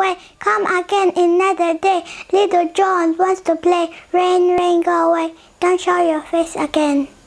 away. Come again another day. Little John wants to play. Rain, rain, go away. Don't show your face again.